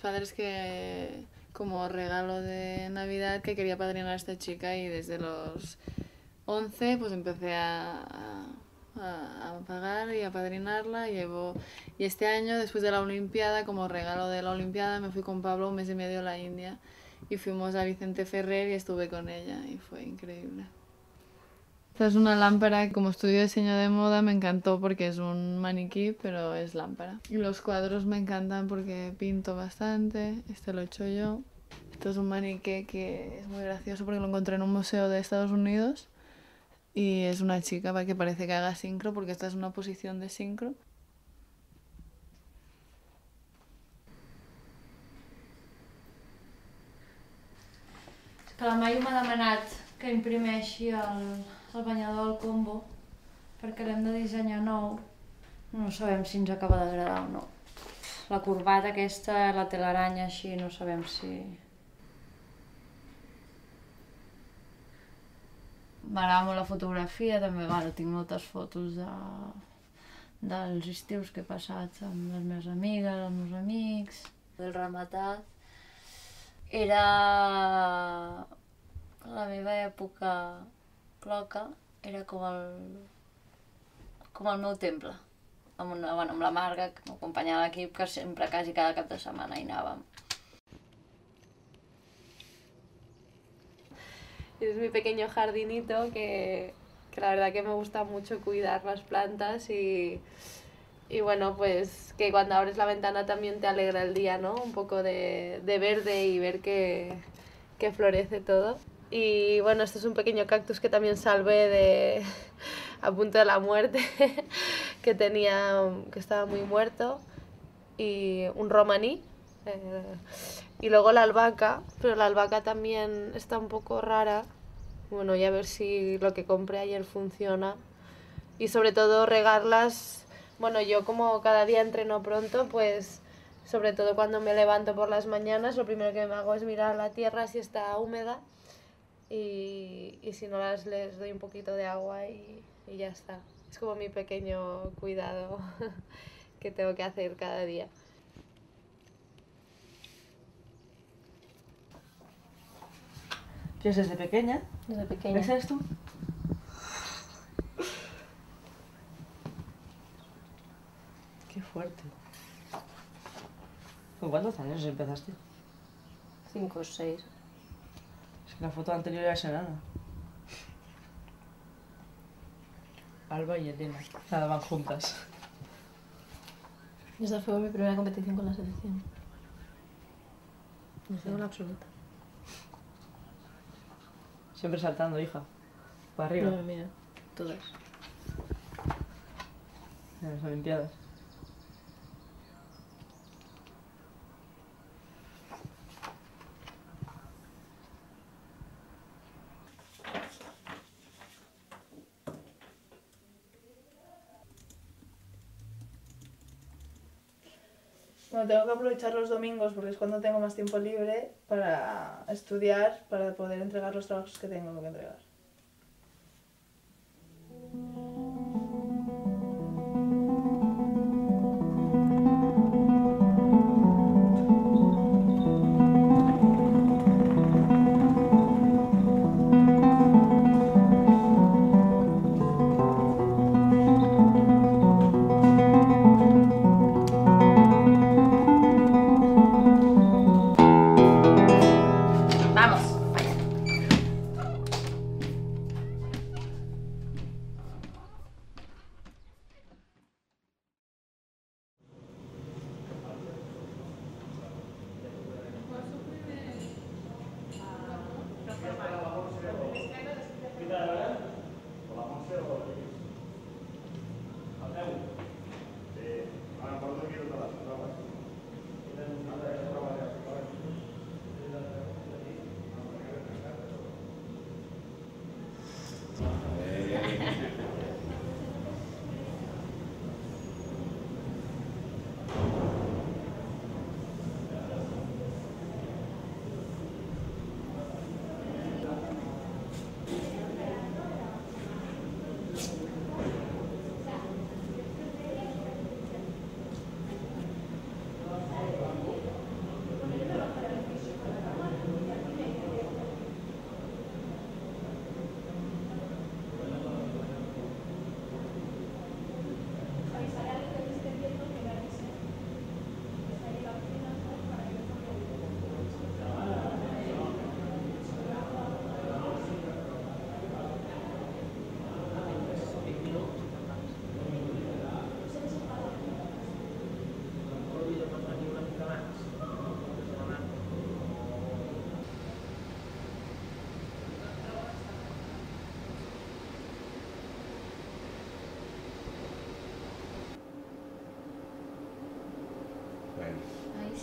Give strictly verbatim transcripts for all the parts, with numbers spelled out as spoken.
padres que como regalo de Navidad que quería padrinar a esta chica y desde los once pues empecé a, a, a pagar y a padrinarla. Llevo, y este año, después de la Olimpiada, como regalo de la Olimpiada, me fui con Pablo un mes y medio a la India y fuimos a Vicente Ferrer y estuve con ella y fue increíble. Esta es una lámpara que como estudio diseño de moda me encantó porque es un maniquí, pero es lámpara. Y los cuadros me encantan porque pinto bastante, este lo he hecho yo. Esto es un maniquí que es muy gracioso porque lo encontré en un museo de Estados Unidos y es una chica que parece que haga sincro porque esta es una posición de sincro. És que la Mayu m'ha demanat que imprimeixi el, el banyador al combo perquè l'hem de dissenyar nou. No sabem si ens acaba d'agradar o no. La corbata aquesta, la telaranya així, no sabem si... M'agrada molt la fotografia, també bueno, tinc moltes fotos de, dels estius que he passat amb les meves amigues, els meus amics. El rematat era la meva època cloca, era com el, com el meu temple, amb, una, bueno, amb la Marga, que m'acompanyava a l'equip, que sempre, quasi cada cap de setmana hi anàvem. Es mi pequeño jardinito que, que la verdad que me gusta mucho cuidar las plantas y, y bueno, pues que cuando abres la ventana también te alegra el día, ¿no? Un poco de, de verde y ver que, que florece todo. Y bueno, este es un pequeño cactus que también salvé de, a punto de la muerte, que tenía, que estaba muy muerto, y un romaní. Eh, y luego la albahaca, pero la albahaca también está un poco rara. Bueno, y a ver si lo que compré ayer funciona. Y sobre todo regarlas, bueno, yo como cada día entreno pronto, pues sobre todo cuando me levanto por las mañanas, lo primero que me hago es mirar la tierra si está húmeda y, y si no las les doy un poquito de agua y, y ya está. Es como mi pequeño cuidado que tengo que hacer cada día. ¿Tienes desde pequeña? Desde pequeña. ¿Esa eres tú? Qué fuerte. ¿Con cuántos años empezaste? Cinco o seis. Es que la foto anterior era enana. Alba y Elena. Nadaban juntas. Esa fue mi primera competición con la selección. No sé, una absoluta. Siempre saltando, hija. Para arriba. No, mira, todas. En las Olimpiadas. Bueno, tengo que aprovechar los domingos porque es cuando tengo más tiempo libre para estudiar, para poder entregar los trabajos que tengo que entregar.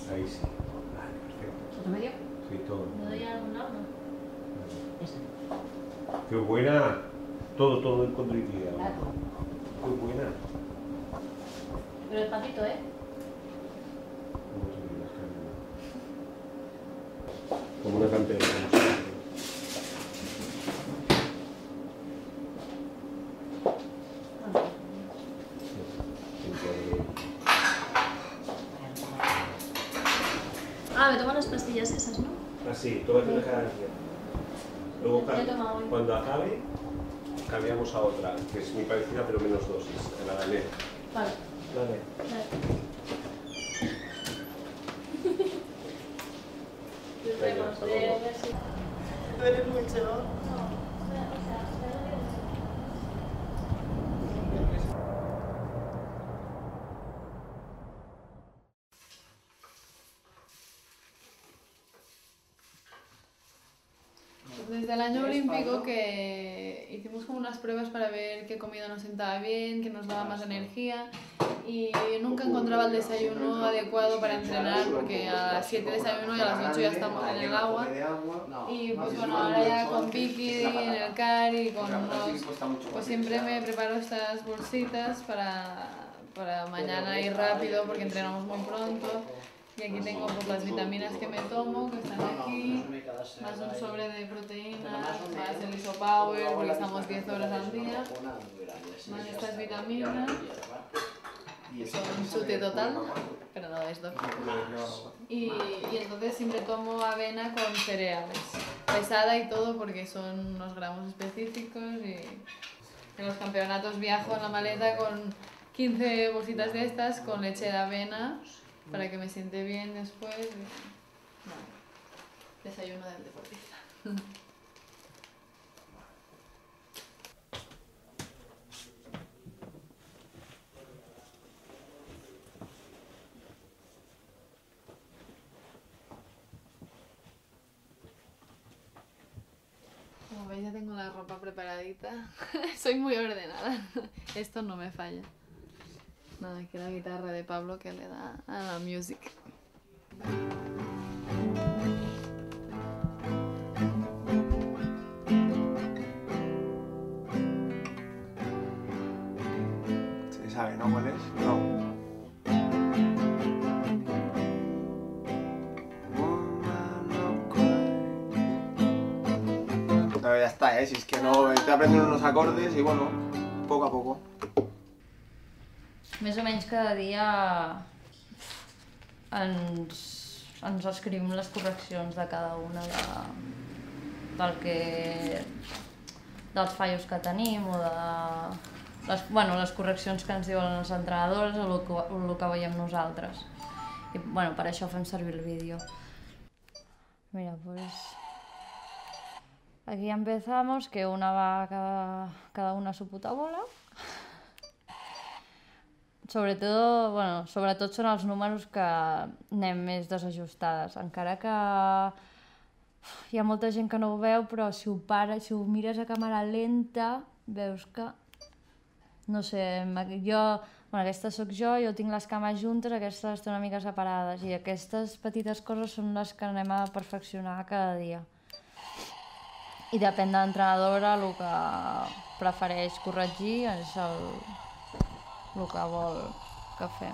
Ahí sí. Vale, perfecto. ¿Otro medio? Sí, todo. ¿Me doy a algún lado? Esta. ¡Qué buena! Todo, todo el condritia. Claro. ¡Qué buena! Pero despacito, ¿eh? Como una cantera. Ah, me toman las pastillas esas, ¿no? Así, tómate una cada día. Luego, Ya he tomado hoy. cuando acabe, cambiamos a otra, que es muy parecida pero menos dosis, a la danés. Vale. Vale. Vale. Venga, hasta luego. ¿Tú eres mucho? Desde el año olímpico que hicimos como unas pruebas para ver qué comida nos sentaba bien, qué nos daba más energía y nunca encontraba el desayuno adecuado para entrenar porque a las siete desayuno y a las ocho ya estamos en el agua y pues bueno, ahora ya con Vicky en el C A R y con unos, pues siempre me preparo estas bolsitas para, para mañana ir rápido porque entrenamos muy pronto. Y aquí tengo pues, las vitaminas que me tomo, que están aquí, más un sobre de proteínas, más el Isopower, porque estamos diez horas al día, más estas vitaminas, que son un chute total, pero no es doctor. Y, y entonces siempre tomo avena con cereales, pesada y todo porque son unos gramos específicos y en los campeonatos viajo en la maleta con quince bolsitas de estas con leche de avena, para que me siente bien después. Bueno, desayuno del deportista. Como veis ya tengo la ropa preparadita. Soy muy ordenada. Esto no me falla. Nada, aquí la guitarra de Pablo que le da a la music. Se sabe, ¿no? ¿Cuál es? No. Pero ya está, ¿eh? Si es que no... Estoy aprendiendo unos acordes y bueno, poco a poco. Més o menys cada dia ens, ens escrivim les correccions de cada una de, del que, dels fallos que tenim o de les, bueno, les correccions que ens diuen els entrenadors o el que, el que veiem nosaltres. I bueno, per això fem servir el vídeo. Mira, pues aquí empezamos, que una va cada, cada una a su puta bola. Sobretot, bueno, sobretot són els números que anem més desajustades, encara que hi ha molta gent que no ho veu, però si ho, para, si ho mires a càmera lenta, veus que, no sé, jo, bueno, aquesta sóc jo, jo tinc les cames juntes, aquestes estan una mica separades, i aquestes petites coses són les que anem a perfeccionar cada dia. I depèn de l'entrenadora, el que prefereix corregir és el... el que vol que fem.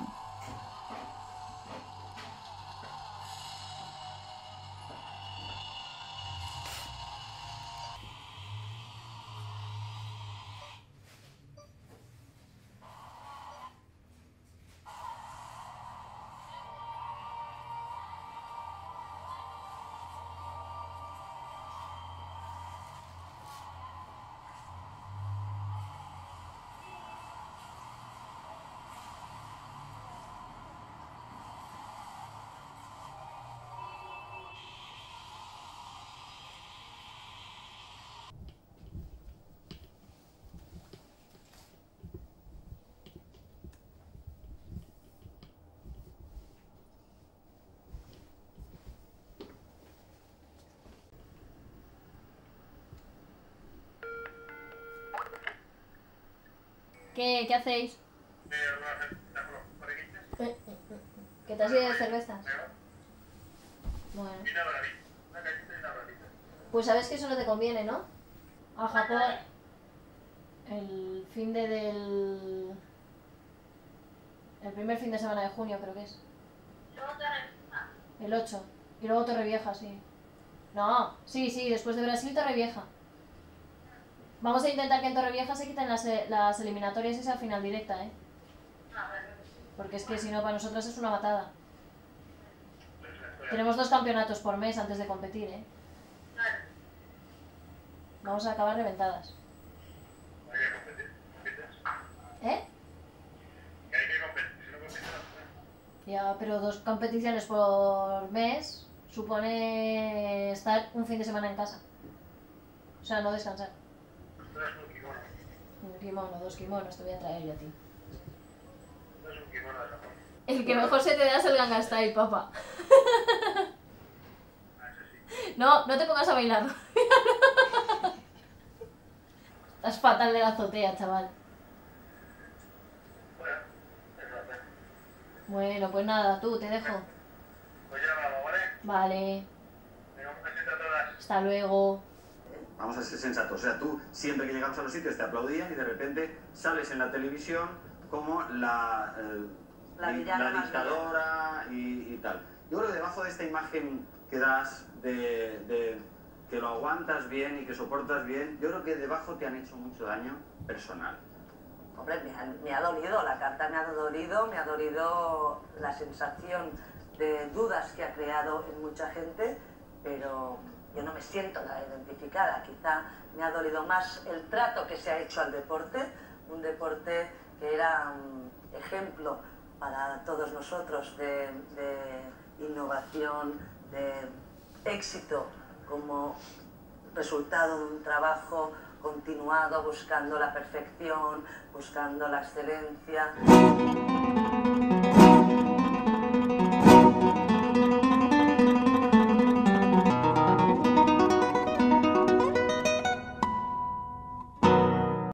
¿Qué, ¿Qué hacéis? ¿Qué te has ido de cerveza? Bueno. Y una bravita, una galleta y una bravita. Pues sabes que eso no te conviene, ¿no? A Japón el fin de del... el primer fin de semana de junio creo que es. El ocho. Y luego Torrevieja, sí. No, sí, sí, después de Brasil Torrevieja. Vamos a intentar que en Torrevieja se quiten las, las eliminatorias y sea final directa, ¿eh? Porque es que si no para nosotros es una matada. Tenemos dos campeonatos por mes antes de competir, ¿eh? Vamos a acabar reventadas. Hay que competir, compites. ¿Eh? Que hay que competir, si no compites no. Ya, pero dos competiciones por mes supone estar un fin de semana en casa. O sea, no descansar. Tú eres un kimono. Un kimono, dos kimonos te voy a traer yo a ti. Tú eres un kimono de Japón. El que mejor se te da es el Gangnam Style, papá. Ah, eso sí. No, no te pongas a bailar. Estás fatal de la azotea, chaval. Bueno, es verdad. Bueno, pues nada, tú, te dejo. Pues ya vamos, ¿vale? Vale, Venga, un besito a todas. hasta luego. Vamos a ser sensatos. O sea, tú siempre que llegamos a los sitios te aplaudían y de repente sales en la televisión como la, eh, La di- villana la más dictadora y, y tal. Yo creo que debajo de esta imagen que das de, de que lo aguantas bien y que soportas bien, yo creo que debajo te han hecho mucho daño personal. Hombre, me ha, me ha dolido, la carta me ha dolido, me ha dolido la sensación de dudas que ha creado en mucha gente, pero yo no me siento nada identificada. Quizá me ha dolido más el trato que se ha hecho al deporte, un deporte que era un ejemplo para todos nosotros de, de innovación, de éxito como resultado de un trabajo continuado buscando la perfección, buscando la excelencia.